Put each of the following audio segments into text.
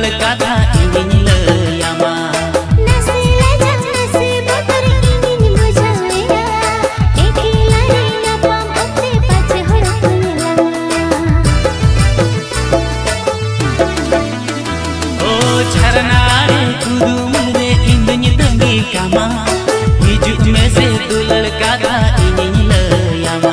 kata ingin leyama. Charnare kudum re indnya tenggi kama, hijuk mese dulal kata ingin leyama.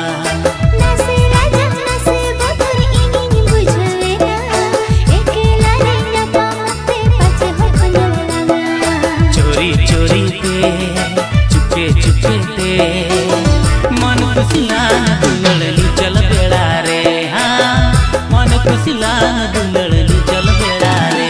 Chori chori te, chuke chuke te, मन खुशिला दुलड़ ली चल बेड़ा रे, हाँ मन खुशिला दुलड़ ली चल बेड़ा रे।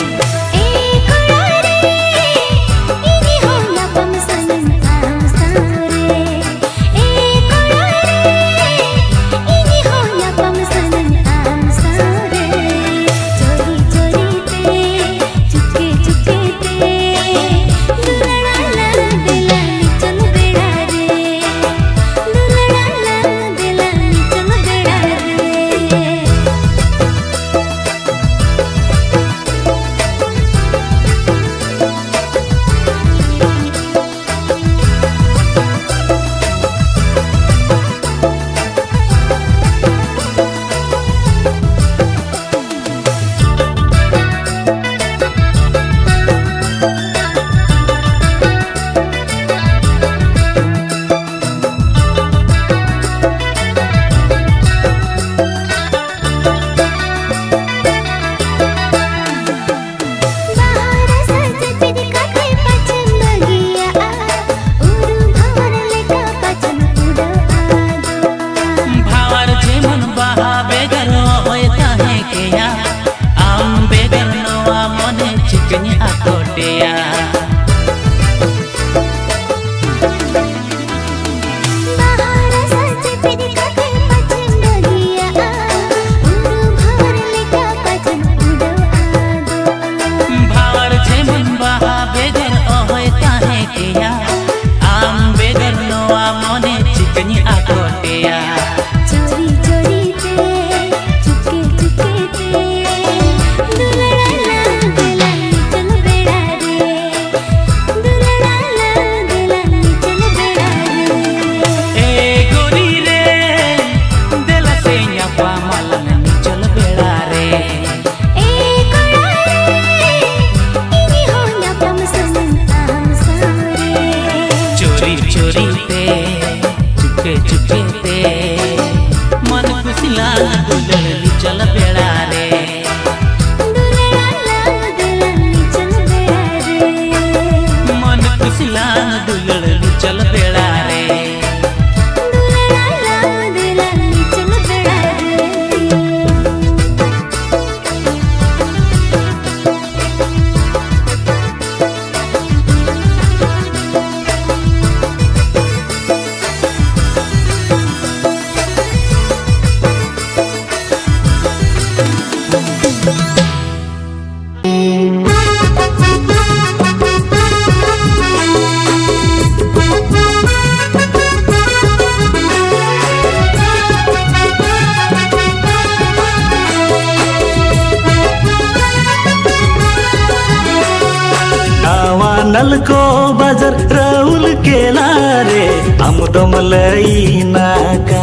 नल को बाजार राउल केला रे आमदम लईना का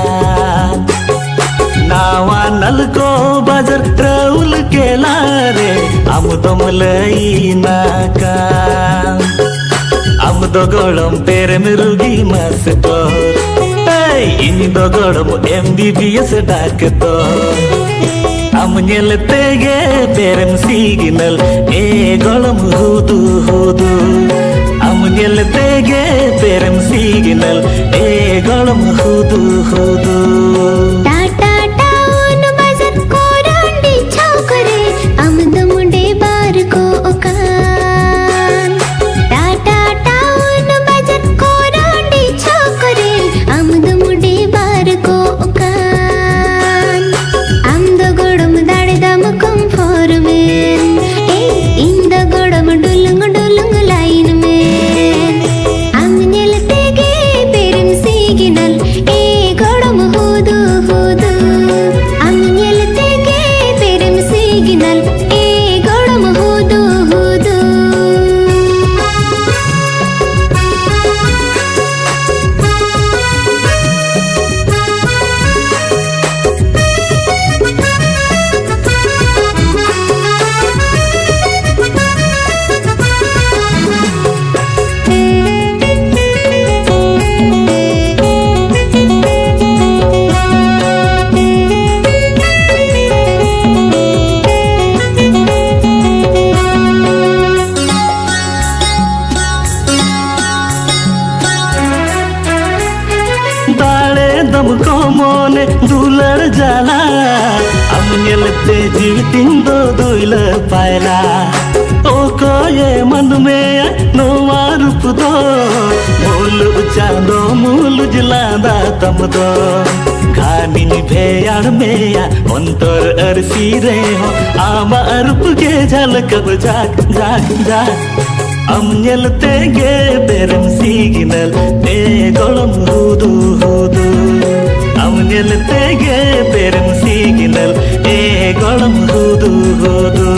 नावा नल को बाजार राउल केला रे आमदम लईना का आमदो गड़म पेरे में रुगी मास्टर इन दो गड़म MBBS doctor am nyelete ge perem signal e golom hudu hudu am nyelete ge perem signal e golom hudu hudu tata town bazar ko randi chokre am damunde bar ko okan tata town bazar ko randi chokre am damunde bar ko okan am do godam dade dam kom for men in the godam dulung dulung line men am nelte ge perem signal e godam hudu hudu जाला am nyelte jivitin doila paila o koye man me no marup do mulu chando mulu jilanda tam do खानी भेयाड़ में अंतर अरसी रे हो आमा अरुप के झलक जाग जाग जाग हम नलते गे बेरम सिग्नल ए गोलम हुदू हुदू हम नलते गे बेरम सिग्नल ए गोलम हुदू हुदू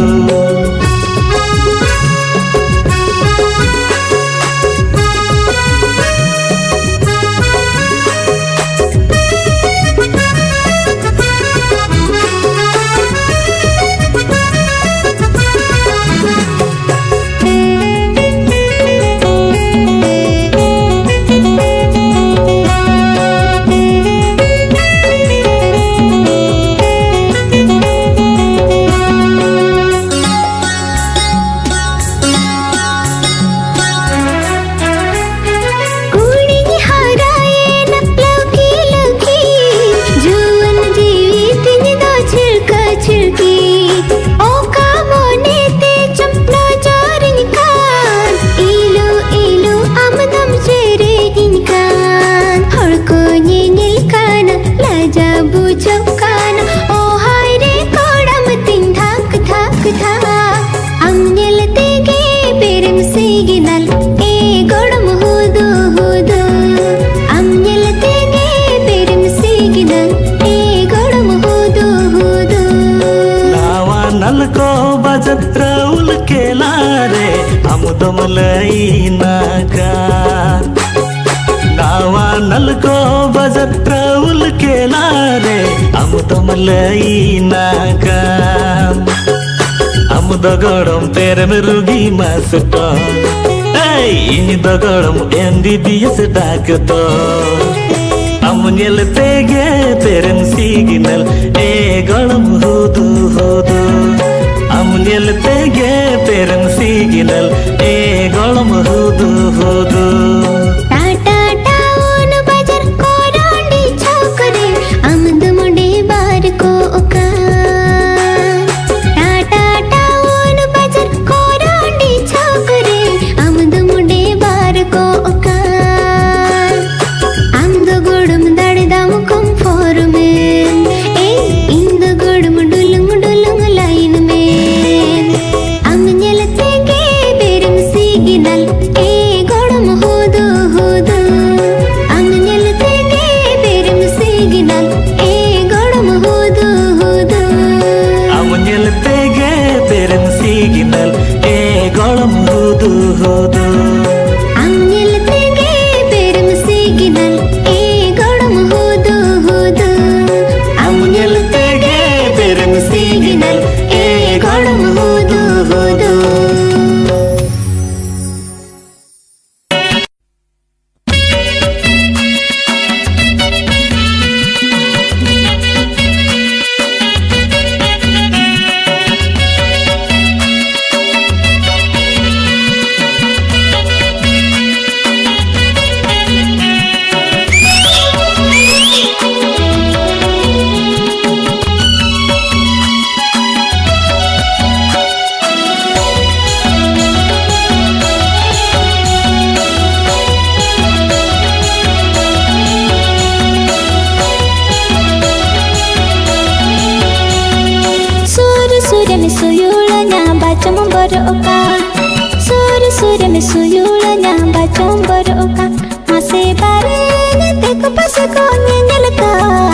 राउल के लारे हम दमलई नाका नावा नल को बजत राउल के लारे हम दमलई नाका हम दगड़म तेरे में रुगी मासटो इन दगड़म MBBS डाकतो हम नलते गे पेरन सिग्नल ए गड़म हुदू हुदू हम नलते गे पेरन सिग्नल ए गड़म हुदू हुदू टाटा टाउन बाजार कोरांडी छौकरे आमद मुंडे बार को ओका टाटा टाउन बाजार कोरांडी छौकरे आमद मुंडे बार को ओका आमद गोड़म दड़दाम कम फोर में ए इंद गोड़म डुलुंग डुलुंग लाइन में हम नलते गे बेरम सिग्नल ए गोड़म हुदू हुदू हम नलते गे बेरम सिग्नल ए गोड़म हुदू हुदू हम नलते गे पेरन सिग्नल ए गड़म हुदू हुदू हम नलते गे बेरम सिग्नल ए गोड़म हुदू हुदू हम नलते गे पेरन सिग्नल ए गड़म हुदू हुदू सूर में सुयुला ना बाचम बर ओका सूर में सुयुला ना बाचम बर ओका मासे बारे ने तेक पास को नलका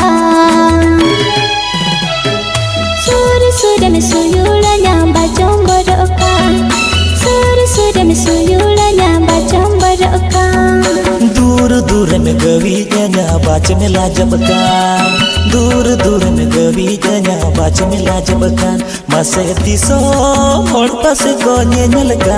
सूर में सुयुला ना बाचम बर ओका सूर में सुयुला ना बाचम बर ओका दूर दूर में गवी जना बाच में लाजब का दूर दूर में गवी जना बाच में लाजब का मसे दिसो मोड़ पास को नलका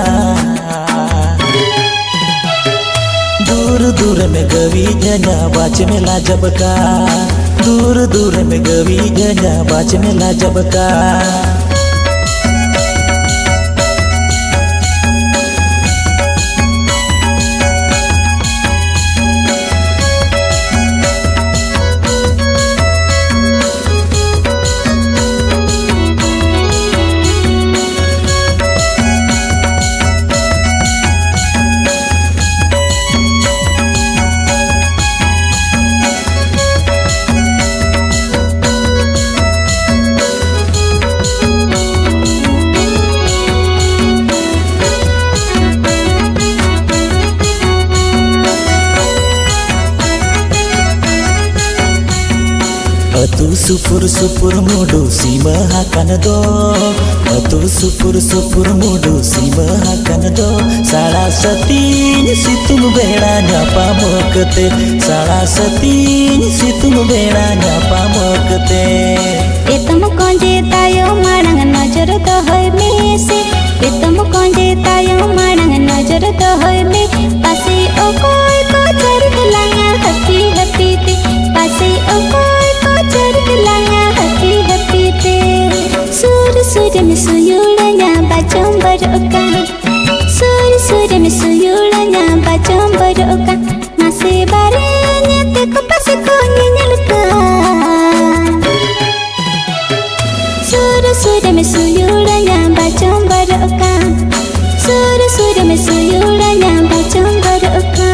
दूर दूर में गवी जना बाच में लाजब का दूर दूर में गवी जना बाच में लाजब का Batu supur mudu si mahakan do. Batu supur mudu si mahakan do. Salah setinya situ bedanya pamokete. Salah setinya situ bedanya pamokete. Betam konje tayo marang najar to hoy mesi. Betam konje tayo marang najar to hoy me. Pasi o koi ko char langa happy happy te. Pasi o koi ko char langa happy happy te. Sur me suyulanya bachom baroka. Sur me suyulanya bachom baroka. Mase bare nyate ko pasi ko nyelka. Sur me suyulanya bachom baroka. Sur me suyulanya bachom baroka.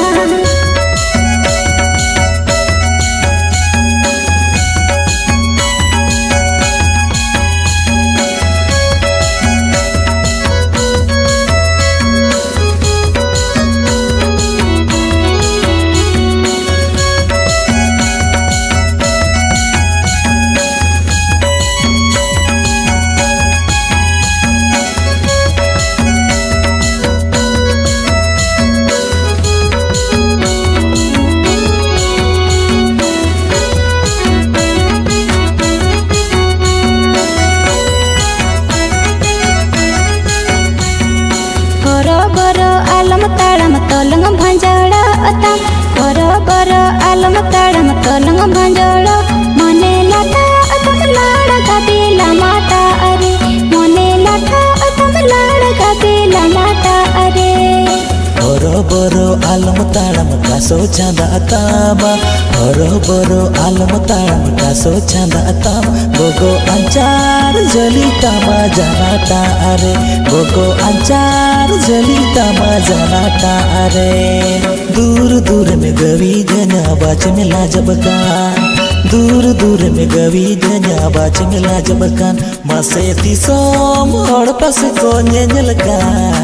Alam taram tolong banjolo mone lata atam lada kabila mata are mone lata atam lada kabila mata are boro alam taram kaso chanda atama boro alam taram kaso chanda atama gogo ancar jali tama janata are gogo ancar jali tama janata are दूर में गवी जना बाच मिला जबकान दूर में गवी जना बाच मिला जबकान मसेती सोम और पस को नेलका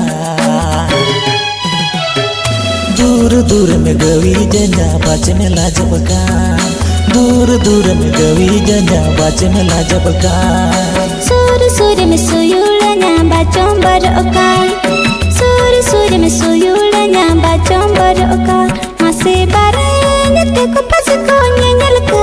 दूर में गवी जना बाच मिला जबकान दूर में गवी जना बाच मिला जबकान sur me suyulanya bachom baroka. Sur me suyulanya bachom baroka. Mase bare nyate ko pas ko nyelka.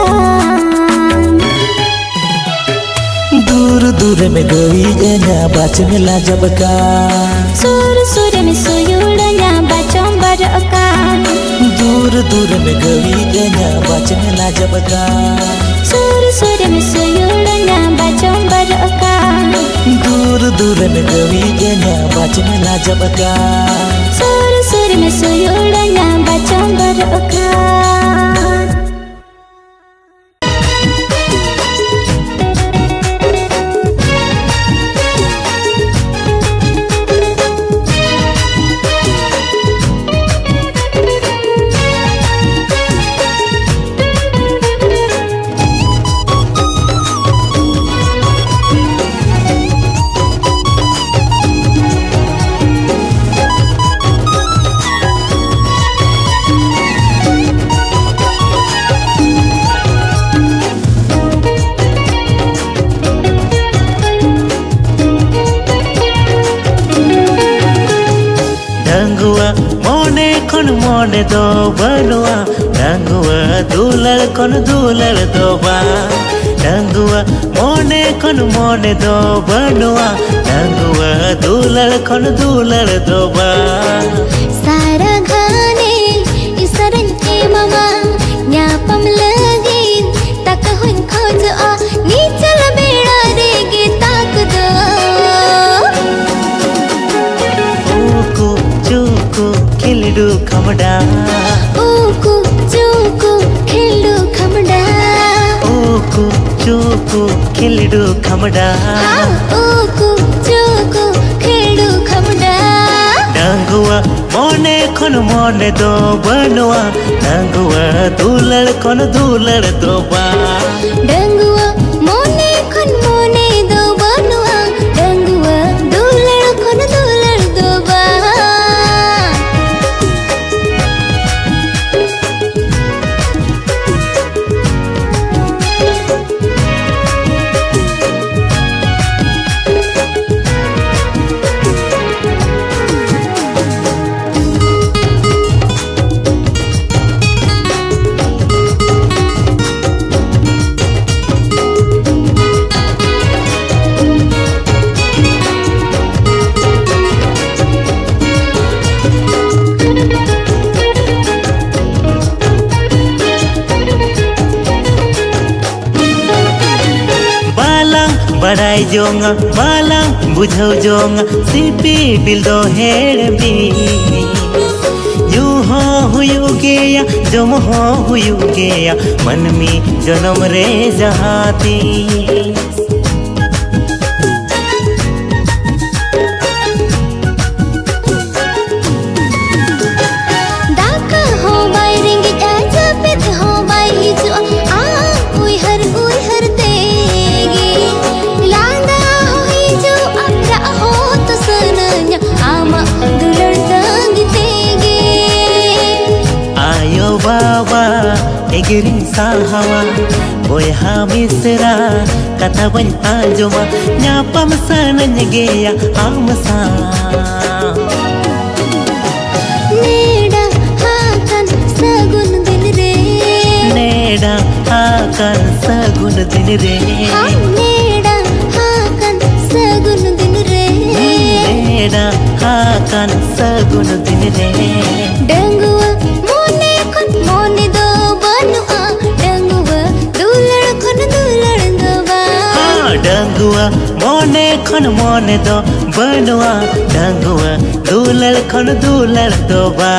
दूर में गवी जना बाच मिला जबकान Sur me suyulanya bachom baroka. दूर में गवी जना बाच मिला जबकान Sur me suyulanya bachom baroka. दूर में गवी जना बाच मिला जबकान Sur me suyulanya bachom baroka. मोने दो बनुआ डंगुआ दूलड़ दोबा डंगुआ मोने दो बनुआ डंगुआ दूलड़ दोबा सारा घाने इसरन के मामा न्यापम लगे तक हुन खोज आ नीचल बेड़ा देगे ताक दो ऊकु चूकु खिलडू खमडा ऊकु चूकु खिलडू खमडा ऊकु चूकु खिलडू खमडा ऊकु चूकु खिलडू खमडा डंगुआ मोने दो बनुआ डंगुआ दूलड़ दोबा डंगुआ मोने दो बनुआ डंगुआ दूलड़ दोबा जोंगा बाला बुझो जोंगा सिपी बिल दो हेड़बी यू हो हुयु गया जम हो हुयु गया मन में जन्म रे जहाती एगिरी साहवा बोया मिसरा कथा बन आजोमा न्यापम सनन गया आम सा नेड़ा हाकन सगुन दिन रे नेड़ा हाकन सगुन दिन रे नेड़ा हाकन सगुन दिन रे नेड़ा हाकन सगुन दिन रे डंगुआ मोने खन मोने दो बनुआ डंगुआ दुलड़ दबा डंगुआ मोने खन मोने दो बनुआ डंगुआ दुलड़ दबा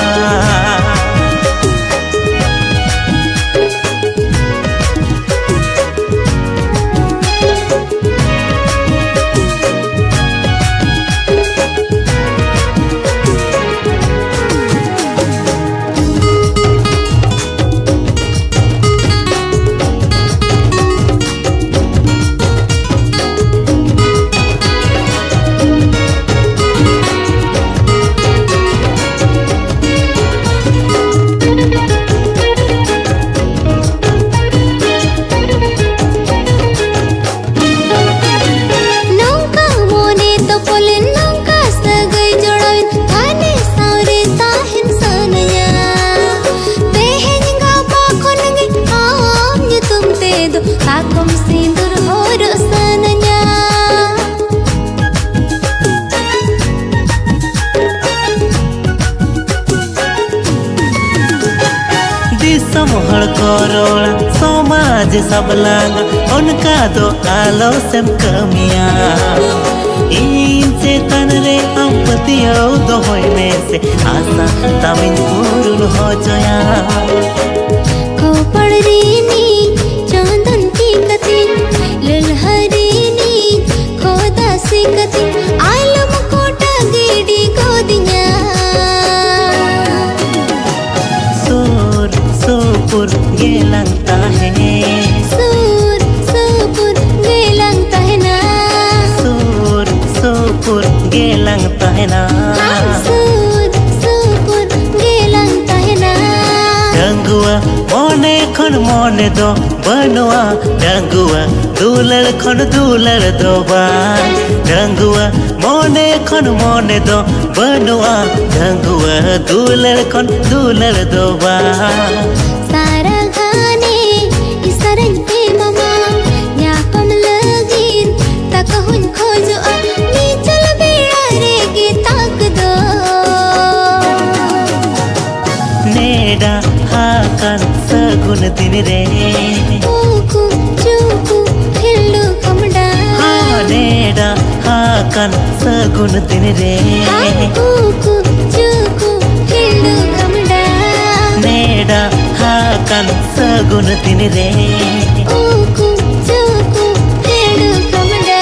समाज सब लांग उनका दो आलो सम कमिया इनसे तन रे अंपतियो दो होय में से आशा तमिन पूर्ण हो जाया को पड़ रीनी चांदन की कथी ललहरीनी खोदा सी कथी आलम कोटा गीडी गोदिया सुर ये लगता है सुर ये लगता है ना सुर ये लगता है ना सुर ये लगता है ना डंगुआ मोने खन मोने दो बनुआ डंगुआ दुलड़ दोबा डंगुआ मोने खन मोने दो बनुआ डंगुआ दुलड़ दोबा सारा गाने इसरन पे ममा न्यापम लगीन तकहुन खोजो नीचल बेड़ा रे के ताक दो नेड़ा हाकन सगुन दिन रे ऊकु चूकु हिल्लु कमडा नेड़ा हाकन सगुन दिन रे ऊकु चूकु हिल्लु कमडा नेड़ा हाकन सगुन दिन रे ऊकु चूकु हिल्लु कमडा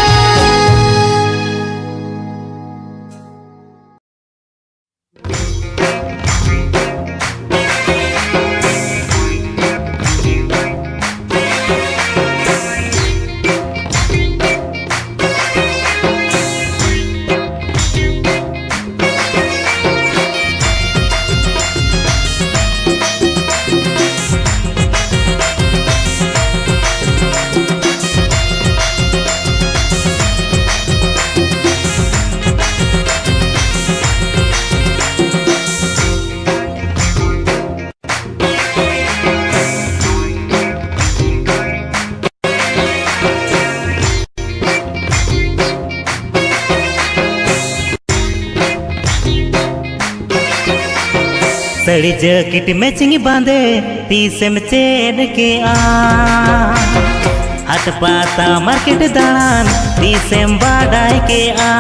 सड़ी जैकेट मैचिंग बांधे पीछे में चेन के हाट पाता मार्केट दाड़ान तीसेम बाडाय के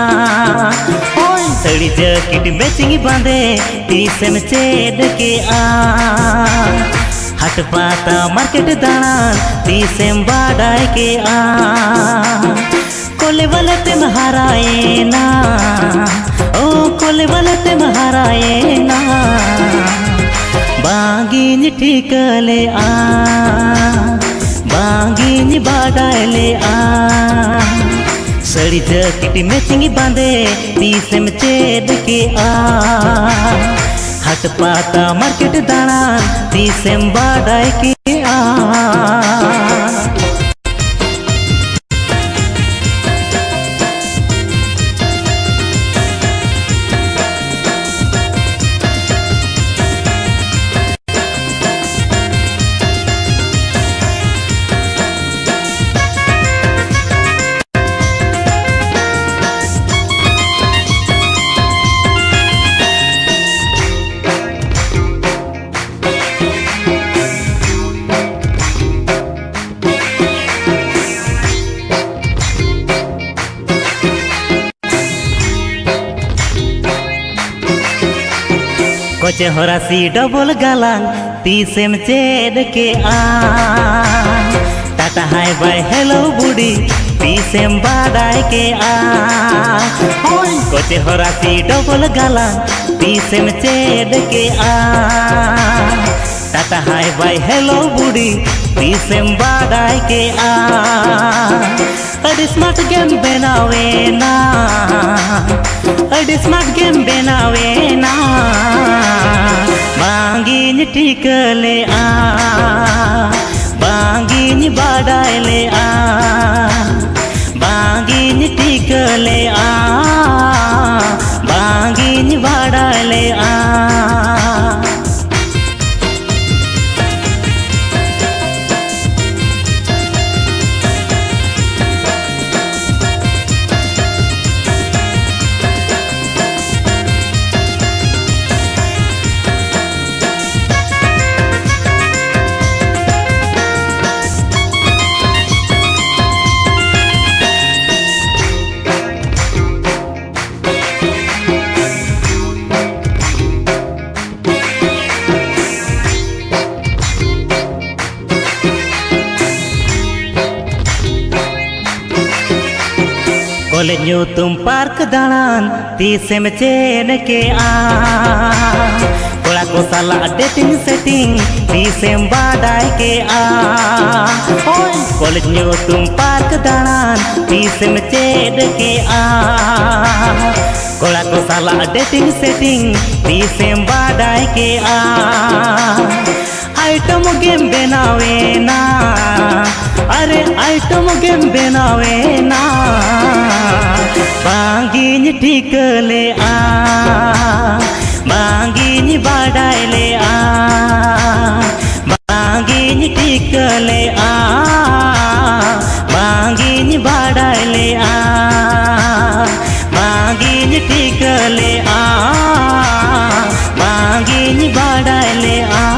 सड़ी जैकेट मैचिंग बांधे तीसेम चेड के हाट पाता मार्केट दाड़ान तीसेम बाडाय के कोले वाले ते महाराए ना ओ कोले वाले ते महाराए ना बांगिन ठीकले बांगिन बाडायले सड़ी जैकेट मैचिंग बांधे तीसेम चेड के हाट पाता मार्केट दाड़ान तीसेम बाडाय के कोचे होरासी डबल गालांग तीसेम चेड के टाटा हाय बाय हेलो बुडी तीसेम बाडाय के कोचे होरासी डबल गालांग तीसेम चेड के टाटा हाय बाय हेलो बुडी तीसेम बाडाय के अड़ी स्मार्ट गेम बनावे ना अड़ी स्मार्ट गेम बनावे ना बांगिन ठीकले बांगिन बाडायले बांगिन ठीकले बांगिन बाडायले कॉलेज न्यू तुम पार्क दाड़ान तीसेम चेन के कोड़ा को साला डेटिंग सेटिंग तीसेम बाडाय के कॉलेज न्यू तुम पार्क दाड़ान तीसेम चेन के कोड़ा को साला डेटिंग सेटिंग तीसेम बाडाय के आइटम गेम बनावे ना अरे आइटम गेम बनावे ना बांगिन ठीकले बांगिन बाडायले बांगिन ठीकले बांगिन बाडायले बांगिन ठीकले बांगिन बाडायले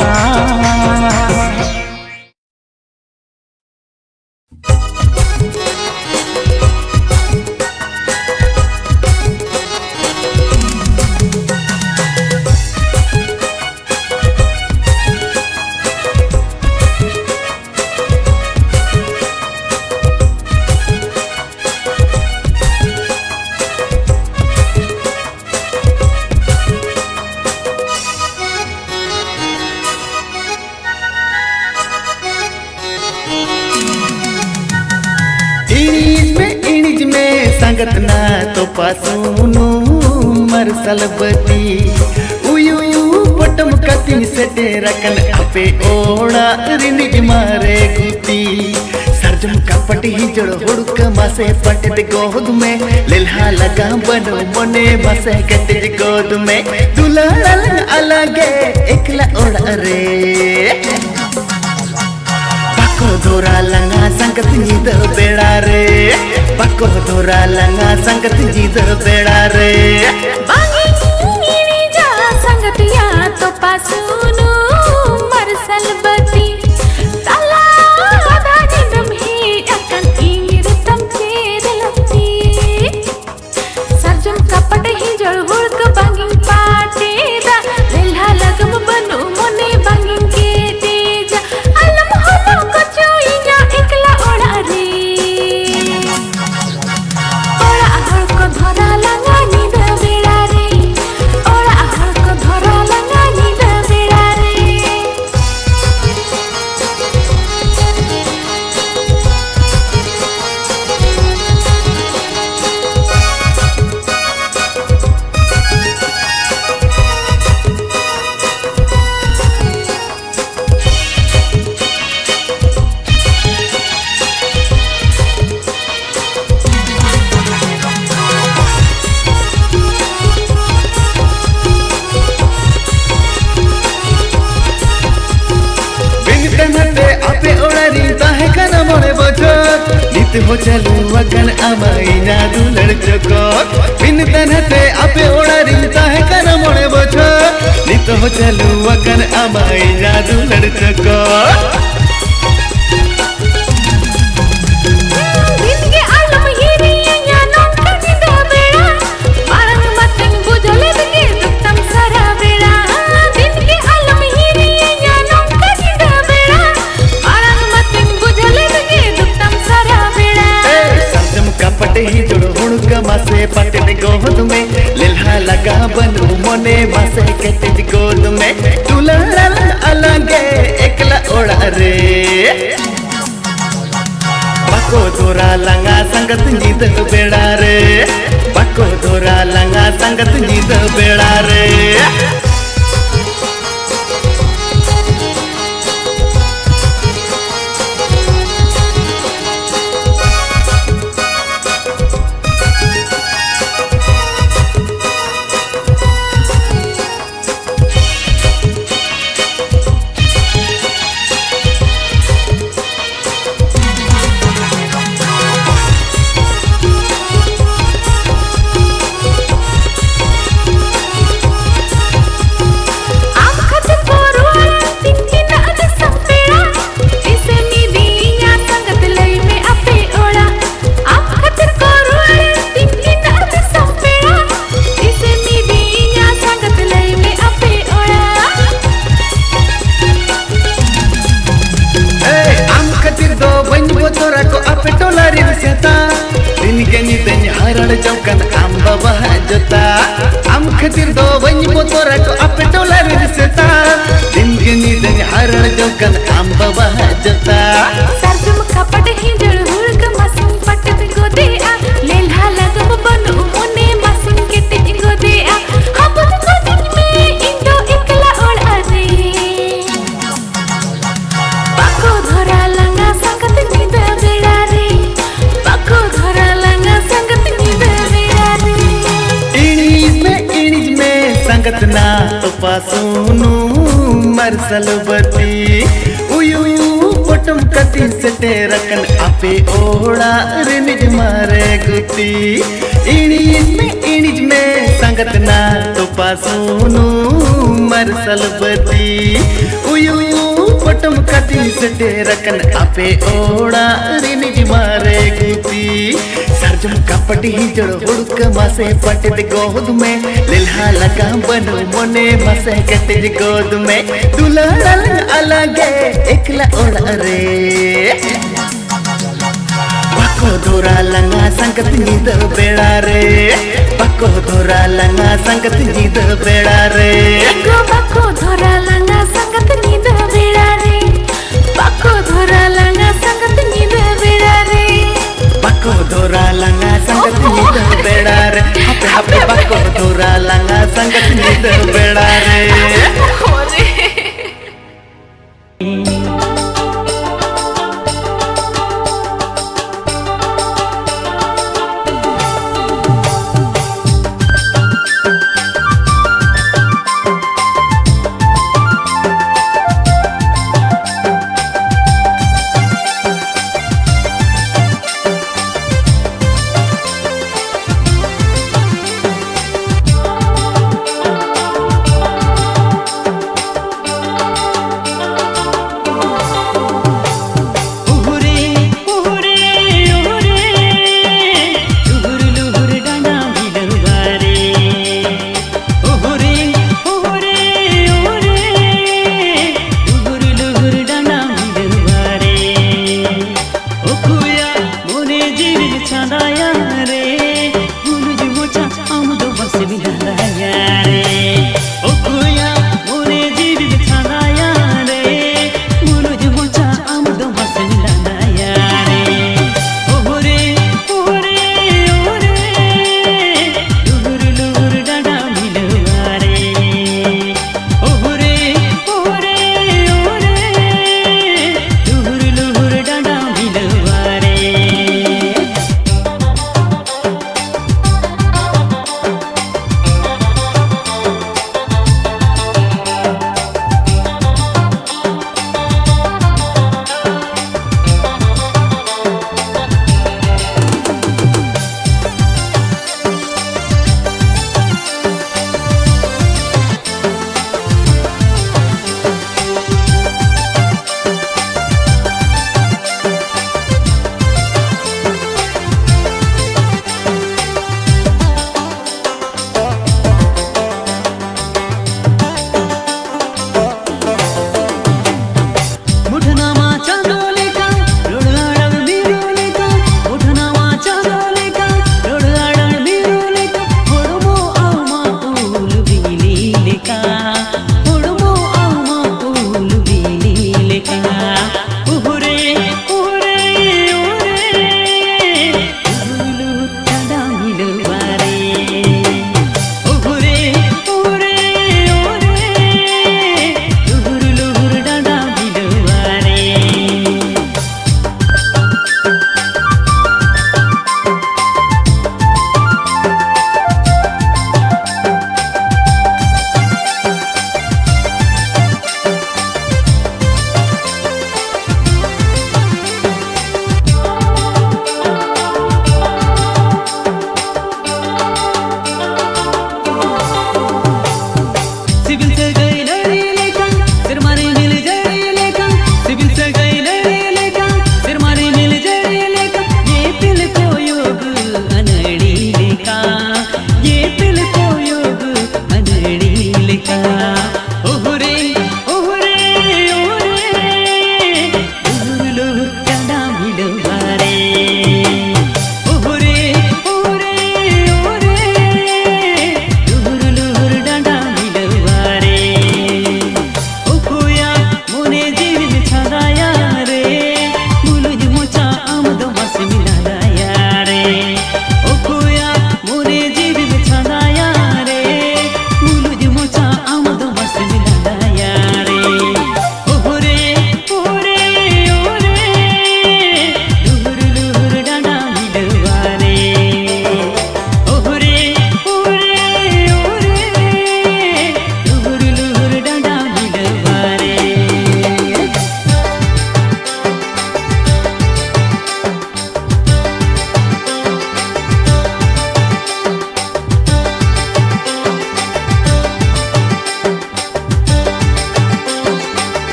संगत ना तो पासूनु मरसल बती उयु पटम कतिन सेटे रकन अपे ओड़ा रिनिज मारे गुती सर्जम कपटी जड़ हुड़क मासे पटत गोद में लेल्हा लगा बनो मने बसे कतिज गोद में दुलाल अलगे एकला ओड़ा रे Pako dora langa sangat nyida beda re Pako dora langa sangat nyida beda re Bangi ini ja sangat ya to pasunu marsal bati Tala ada jidam hi हो चलू वगन अमाइना दुलड़ चको बिन तनते आपे ओड़ा रिंता है कर मोड़े बोछो नित हो चलू वगन अमाइना दुलड़ चको ही जोड़ो हुड़का मासे पटे गोद में लिल्हा लगा बनू मोने मासे कटे गोद में दुल्हन अलगे एकला ओड़ा रे बाको धोरा लंगा संगत नींद बेड़ा रे बाको धोरा लंगा संगत नींद बेड़ा रे चौकन आंबा बहा जोता आम खतिर दो बनी बोतोरा को आपे टोला रे सेता दिन के नींद हरण चौकन आंबा बहा जोता सरजम कपट ही जड़ हुड़क मसम पटत गोदे आ लेल्हा लगब बनु मोने मसम के टिच गोदे आ अब गोदे में इंदो एकला ओड़ा रे बाको धरा लंगा संगत नींद बेड़ा रे बाको धरा लंगा संगत संगत ना तो पासुनु मरसलवती उयू पोटम कति से रकन आपे ओड़ा रे निज मारे गुती इणिज में संगत ना तो पासुनु मरसलवती उयू पोटम कति से रकन आपे ओड़ा रे निज मारे गुती सरजम कपटी जड़ हुड़क मासे पटे गोद में लिल्हा लगा बनो मोने मासे कटे गोद में दुल्हन अलगे एकला ओड़ा रे बाको धोरा लंगा संगत नींद बेड़ा रे बाको धोरा लंगा संगत नींद बेड़ा रे बाको धोरा लंगा संगत नींद बेड़ा रे बाको धोरा लंगा संगत नींद बेड़ा रे बाको धोरा लंगा संगत नींद बेड़ा रे हापे हापे बाको धोरा लंगा संगत नींद बेड़ा रे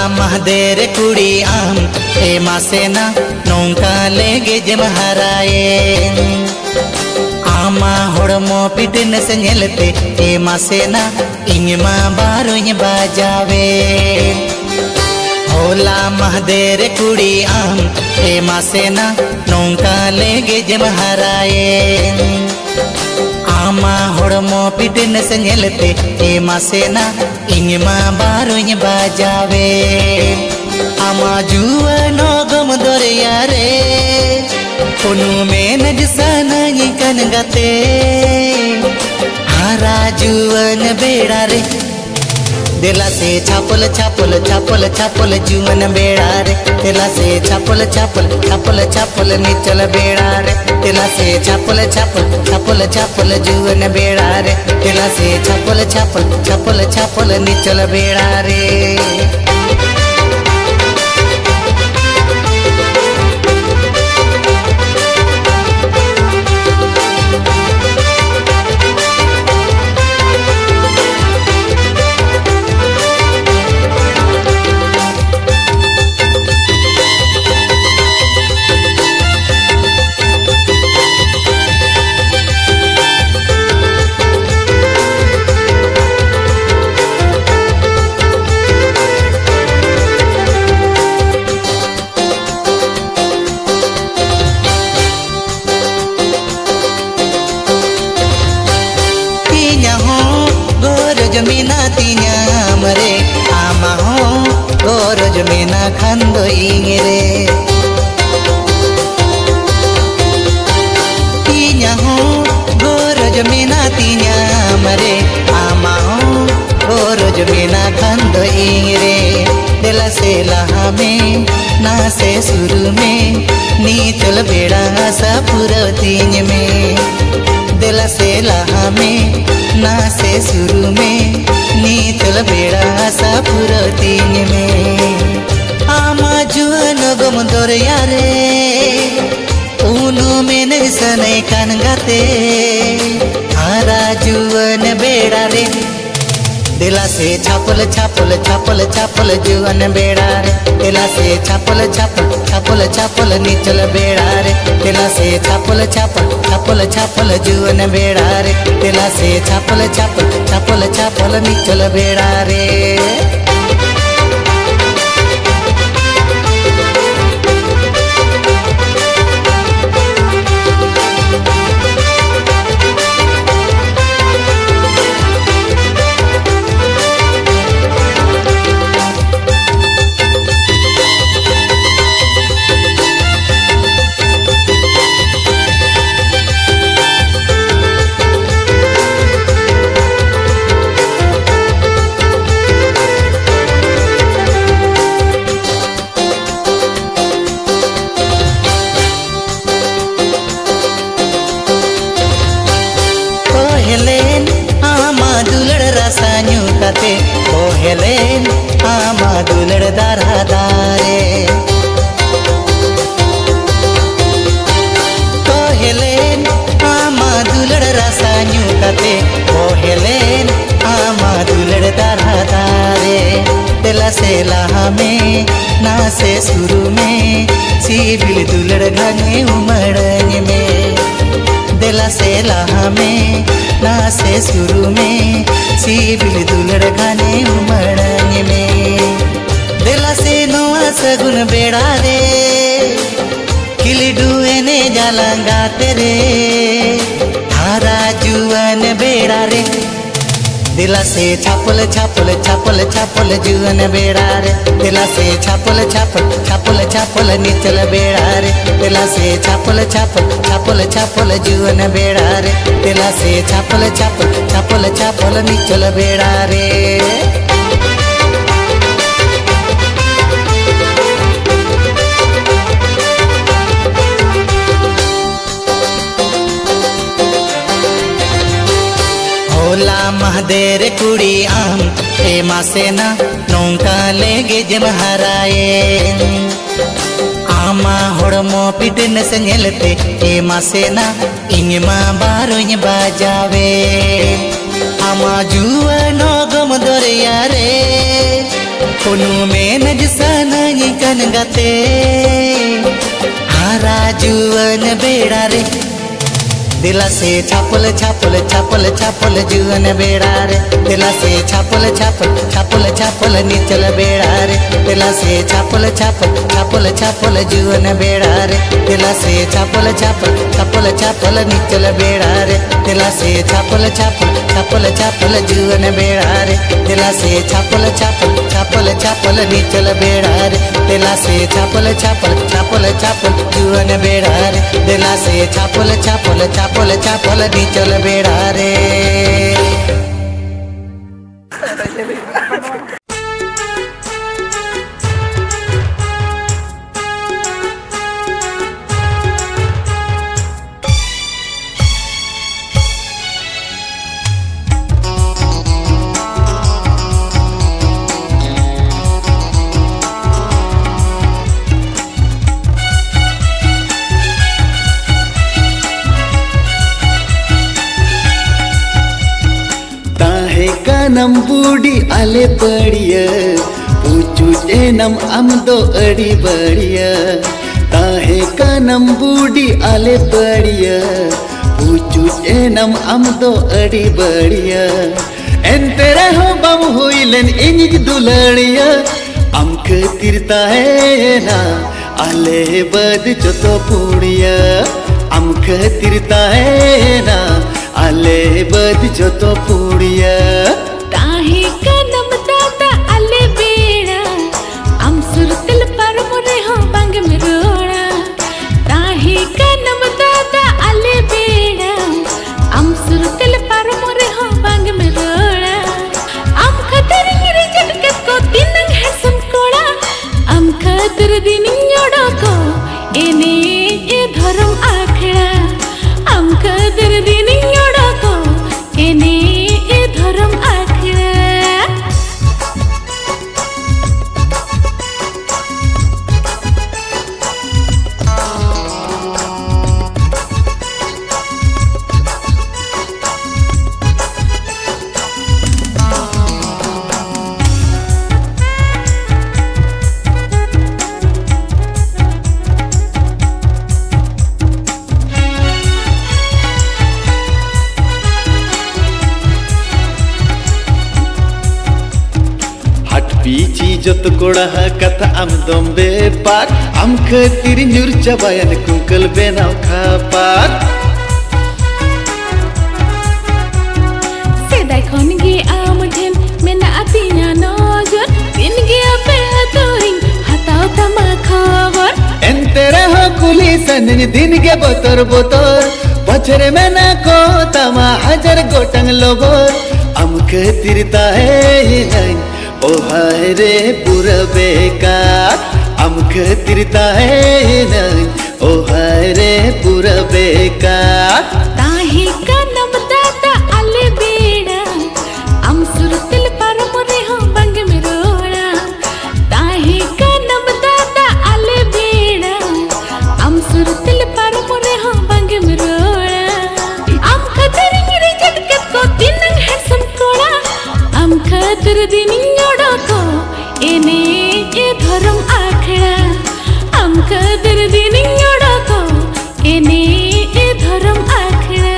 महदेर कुड़ी आम ए मासेना नौका लेगे जम हराए आमा होड़मो पिटन से नेलते ए मासेना इनमा बारुñ बाजावे होला महदेर कुड़ी आम ए मासेना नौका लेगे जम हराए आमा होड़मो पिटन से नेलते ए मासेना इनमा बारुñ बाजावे आमा जुवनो गम दरिया रे कोनो में नजसाना कन गते हारा जुवन बेड़ा रे दिला से छापल छापल छापल छापल जुवन बेड़ा रे दिला से छापल छापल छापल छापल निचल बेड़ा रे दिला से छापल छापल छापल छापल जुवन बेड़ा रे दिला से छापल छापल छापल छापल निचल बेड़ा रे जमीना तीना मरे आमा हो गोर जमीना खंदो इंगरे तीना हो गोर जमीना तीना मरे आमा हो गोर जमीना खंदो इंगरे दिला से लहा में ना से शुरू में नीचल बेड़ा सा पूरा तीन में दिला से लहा में ना से शुरू में नीचल बेड़ा सा पूरा तीन में आमा जुवन गम दरिया रे उनो में नजसने कान गाते हारा जुवन बेड़ा रे दिला से छापल छापल छापल छापल जुवन बेड़ा रे दिला से छापल छापल छापल छापल नीचल बेड़ा रे दिला से छापल छापल छापल छापल जुवन बेड़ा रे दिला से छापल छापल छापल छापल नीचल बेड़ा रे हेलेन आमा दुलड़ दारा दारे तो हेलेन आमा दुलड़ रसा न्यू कते ओ हेलेन आमा दुलड़ दारा दारे दिला से लहा में ना से शुरू में सीबिल दुलड़ घने उमड़ने में दिला से लहा में ना से शुरू में सीबिल दुलड़ घने उमड़ने में दिला से नोआ सगुन बेड़ा रे किली डुएने जालंगा तेरे थारा जुवन बेड़ा रे दिला से छापल छापल छापल छापल जुवन बेड़ा रे दिला से छापल छापल छापल छापल नीचल बेड़ा रे दिला से छापल छापल छापल छापल जुवन बेड़ा रे दिला से छापल छापल छापल छापल नीचल बेड़ा रे होला महदेर कुड़ी आम ए मासेना नौका लेगे जम हराए आमा होड़मो पिटन से नेलते ए मासेना इनमा बारुñ बाजावे आमा जुवनो गम दरिया रे पुनु में नजसाना ये कन गाते हारा जुअन बेड़ा रे दिला से छापल छापल छापल छापल जुअन बेड़ा रे दिला से छापल छापल छापल छापल नीचल बेड़ा रे दिला से छापल छापल छापल छापल जुअन बेड़ा रे दिला से छापल छापल छापल छापल नीचल बेड़ा रे दिला से छापल छापल छापल छापल जुअन बेड़ा रे दिला से छापल छापल छापल छापल नीचल बेड़ा रे दिला से छापल छापल छापल छापल जुअन बेड़ा रे दिला से छापल छापल छापल छापल नीचल बेड़ा रे। नम बूढ़ी आले बढ़िया पूछू नम अम दो अड़ी बढ़िया ताहे का नम बूढ़ी आले बढ़िया पूछू नम अम दो अड़ी बढ़िया एंते रहो बम हुईलन इंज दुलड़िया अम खतिरता है ना आले बद चतो पुड़िया अम खतिरता है ना आले बद चतो पुड़िया ताहे कदम दादा आले बेड़ा अम सुरतल पर मुरे हो बांग में रोड़ा ताहे कदम दादा आले बेड़ा अम सुरतल पर मुरे हो बांग में रोड़ा अम खतर गिरे झटके को दिनंग है समकोड़ा अम खतर दिनियोड़ो को एने ए धर्म आखड़ा अम खतर दिनियोड़ो को एने ए धर्म पीछी जत कोड़ा कथा आम दम बेपार आम खतिर न्यूर चबायन कुंकल बेनाव खापार सेदाय खन गे आम ठेन मेना आतिया नजर दिन गे अपे हतोरिंग हताव तमा खबर एंते रहो कुली सनन दिन गे बोतर बोतर बचरे मेना को तमा हजार गोटंग लोबर आम खतिर ताहे नहीं ओ हाय रे पूरा बेकार आम खतिरता है नहीं ओ हाय रे पूरा बेकार ताहे कदम दादा आले बेड़ा अम सुरतल पर मुरे हो बांग में रोड़ा ताहे कदम दादा आले बेड़ा अम सुरतल पर मुरे हो बांग में रोड़ा अम खतर गिरे झटके को दिनंग है समकोड़ा अम खतर दिनियोड़ो को एने ए धर्म आखड़ा अम खतर दिनियोड़ो को एने ए धर्म आखड़ा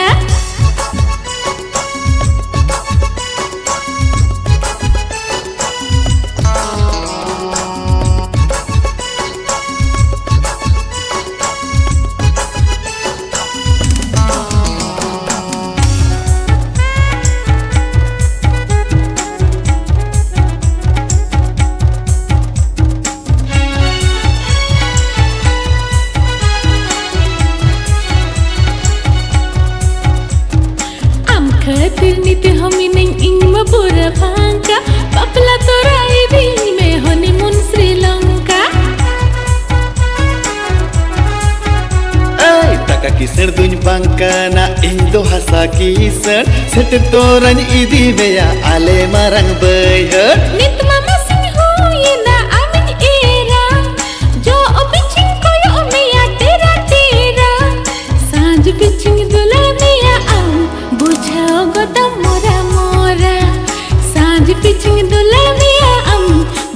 खतिर नीति हमी नहीं इंग पूरा फांका पपला तोरा दिन में honeymoon Sri Lanka taka kiser duñ bangkana indo hasa kiser set toran idi beya ale marang bayher nit mama sing huyina amin era jo obiching koyo meya tera tera sanj biching dula meya am bujhao godam mora mora sanj biching dula meya am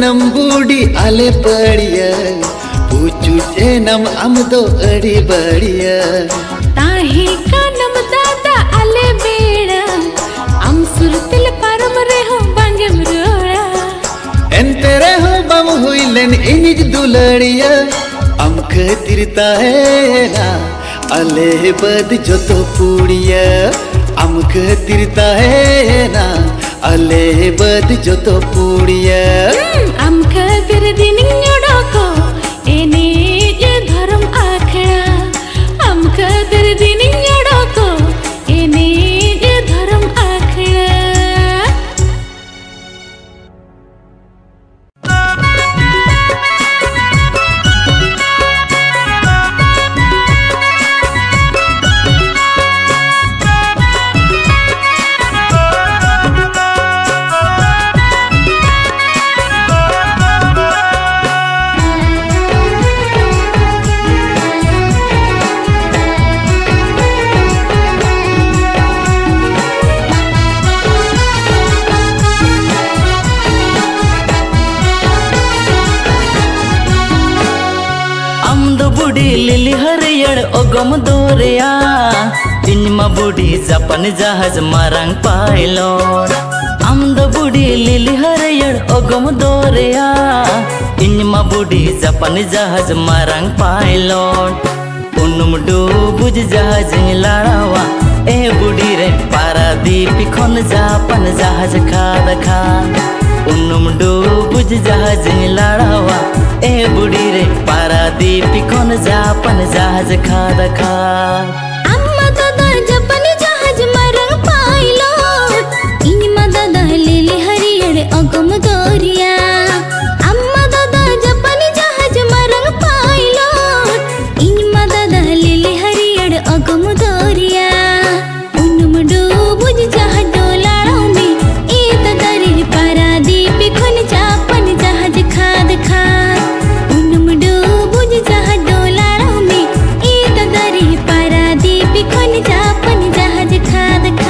नम बूढ़ी आले पड़िया पूछू नम अम दो अड़ी बढ़िया ताही का नम दादा आले बेड़ा अम सुरतिल परम रे हो बांगे मरोड़ा एंतेरे हो बम हुईलन इनिज दुलड़िया अम खतिरता है ना अले बद जो तो पूड़िया अम खतिरता है ना अले बद जो तो पूड़िया अम खतिर दिन को एने ये धर्म आखड़ा अम खतिर दिन को एने ये धर्म आखड़ा लिली हरियर ओगम दोरिया इनमा बुढ़ी जापान जहाज मारंग पाइलोट आमद बुढ़ी लिली हरियर ओगम दोरिया इनमा बुढ़ी जापान जहाज मारंग पाइलोट उनुम डूबुज जहाज लाड़ावा ए बुढ़ी रे पारादीप खन जापान जहाज खाद खा उनुम डूबुज जहाज लाड़ावा ए बुढ़ी रे पारादीप खन जापान जहाज खाद खा अम्मा दादा जापान जहाज मरंग पाइलोट इनमा दादा लिली हरियर अगम दोरिया अम्मा दादा जापान जहाज मरंग पाइलोट इनमा दादा लिली हरियर अगम दोरिया उनुम डूबुज जहाज डोलाड़ो में ए दादा रे पारादीप खन जापान जहाज खाद खा उनुम डूबुज जहाज डोलाड़ो में ए दादा रे पारादीप खन जापान जहाज खाद खा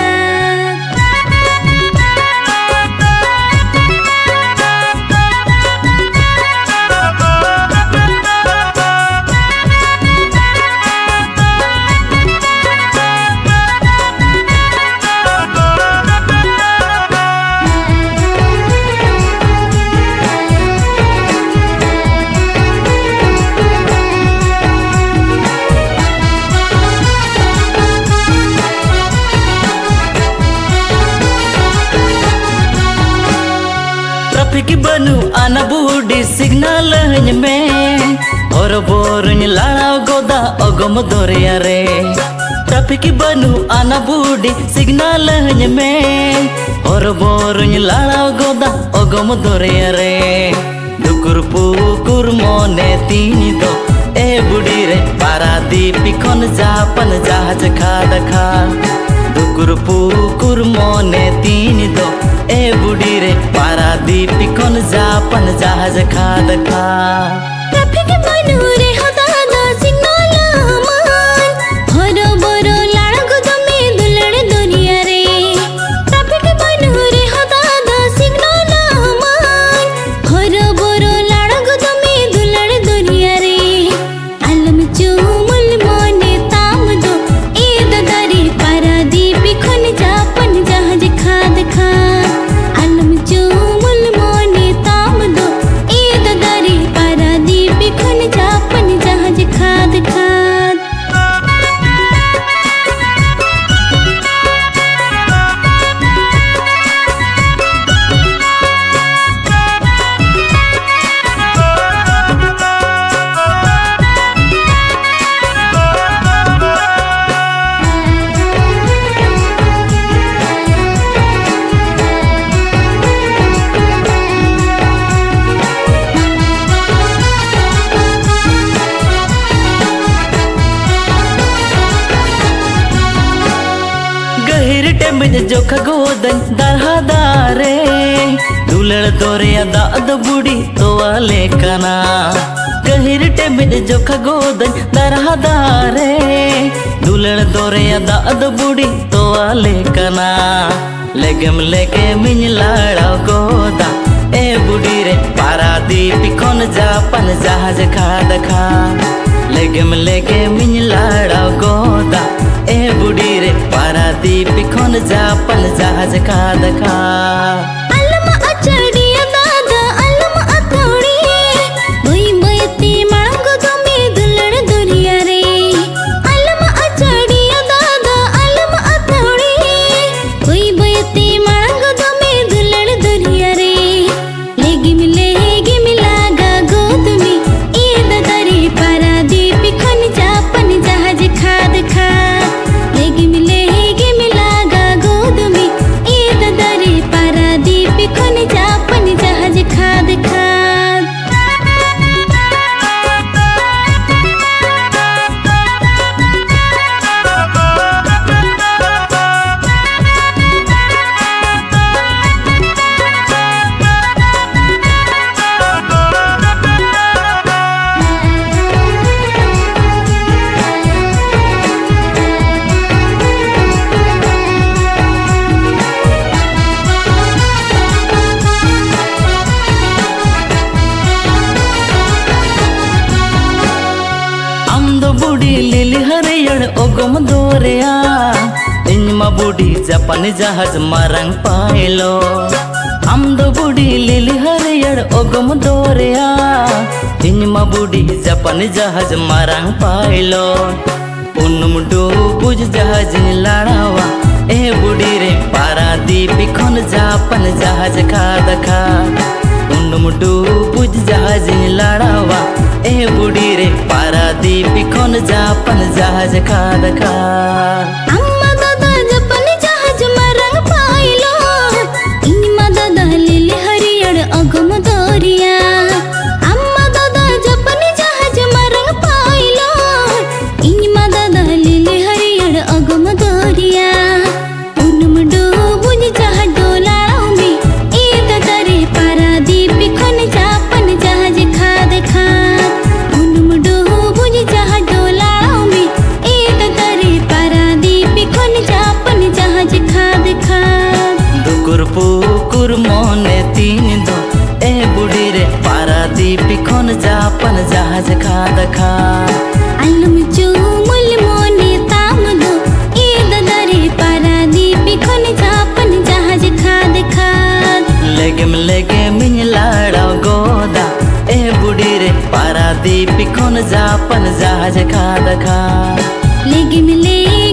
ट्रैफिक बनू आना बूढ़ी सिग्नल में और बोरन लाड़ाव गोदा ओगम दोरिया रे ट्रैफिक बनू आना बूढ़ी सिग्नल में और बोरन लाड़ाव गोदा ओगम दोरिया रे दुकुर पुकुर मोने तीनी दो ए बुढ़ी रे पारादीप खन जापान जहाज खाद खा दुकुर पुकुर मोने तीनी दो ए बुढ़ी रे पारादीप खन जापान जहाज खाद खा ट्रैफिक बनू रे हो दादा सिग्नल मान हरो बोरो लाड़ गुदमे दुलड़ दोरिया रे ट्रैफिक बनू रे हो दादा सिग्नल मान हरो बोरो लाड़ गुदमे दुलड़ दोरिया रे अलम चुमुल मोने ताम दो ए दादा रे पारादीप खन जापान जहाज खाद खा अलम चुमुल मोने ताम दो ए दादा रे पारादीप खन जापान जहाज खाद खाद जोखा गोदन दरहा दारे दुलड़ दोरिया दाद बुढ़ी तो वाले कना गहिर टेमिड जोखा गोदन दरहा दारे दुलड़ दोरिया दाद बुढ़ी तो वाले कना लेगम लेके मिन लाड़ा गोदा ए बुढ़ी रे पारा पारादीप खन जापन जहाज खाद खा लेगे मिन लाड़ा गोदा ए बुढ़ी रे पारादीप खन जापन जहाज खाद खा अलम अचड़िया दादा अलम अथोड़ी बोई बोयती मांगो तुम्हें दुलड़ दुरिया रे अलम अचड़िया दादा अलम अथोड़ी बोई बोयती मांगो तुम्हें दुलड़ दुरिया रे लेगी मिलागा गोद में ईद दरी पारादीप खन जापन जहाज खाद खा लेगी मिलागा गोद में ईद दरी पारादीप खन जापन जहाज खाद खाद लिली हरियर ओगम दोरिया इनमा बुढ़ी जापान जहाज मारंग पाइलो आमदो बुढ़ी लिली हरियर ओगम दोरिया इनमा बुढ़ी जापान जहाज मारंग पाइलो उनुम बुझ जहाज लाड़ावा ए बुढ़ी रे पारादीप खन जापान जहाज खाद खा उनुम बुझ जहाज लाड़ावा ए बुढ़ी रे पारादीप खन जापन जहाज खाद खा अम्मा दादा जापान जहाज मारंग पाइलो इनमा दादा लिली हरियर अगम दोरिया अम्मा दादा जापान जहाज मारंग पाइलो इनमा दादा लिली हरियर अगम दोरिया उनुम बुझ जहाज डोलाओ में ईद दरी पारादीप खन जापन जहाज खाद खा पुकुर मोने तीन दो ए बुढ़ी रे पारादीप खन जापन जहाज खाद खा अलम चूमुल मोने ताम दो ईद दरी पारादीप खन जापन जहाज खाद खा लेगे मिन लाड़ा गोदा ए बुढ़ी रे पारादीप खन जापन जहाज खाद खा लेगे